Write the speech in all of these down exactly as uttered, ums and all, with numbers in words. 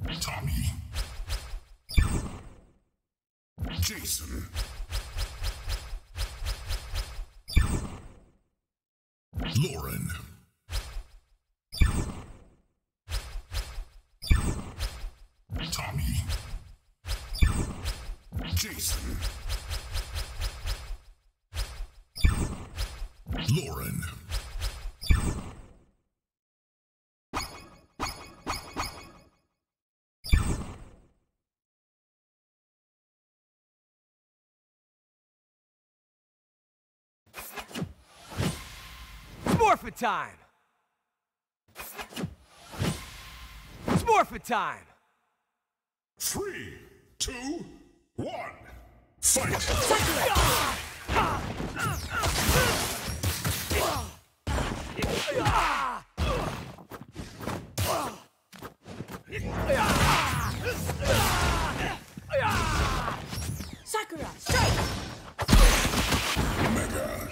Tommy. Jason. Lauren. Tommy. Jason. Lauren. Morphin' time! It's morphin' time! Three, two, one, fight! Sakura, strike! Mega!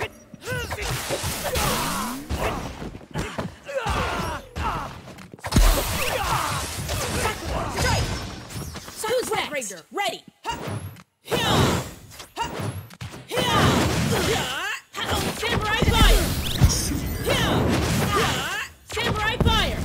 Who's next? Ranger, ready! Samurai fire! Samurai fire!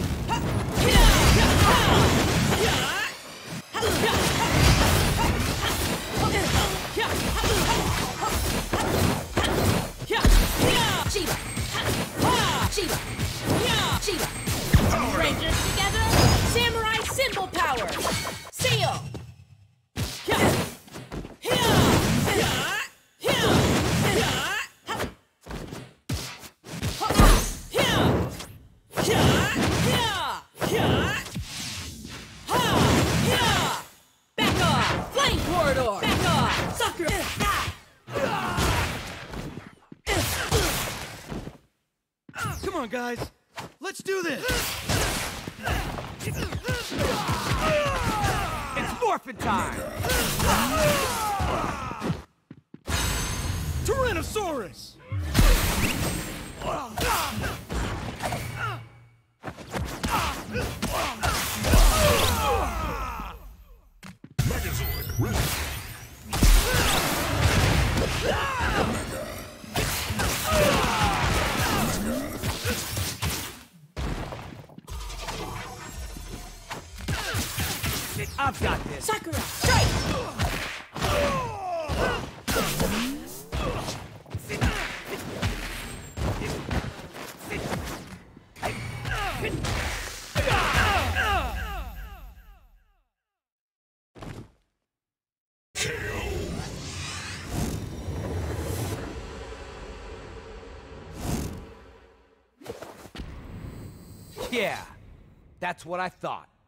Chiba! Chiba! Chiba! Rangers together! Samurai symbol power! Seal! Back off! Flame corridor! Back off! Sakura! Come on, guys! Let's do this! It's morphin' time! Tyrannosaurus! Megazord, ready! I've got this! Sakura, strike! Yeah, that's what I thought.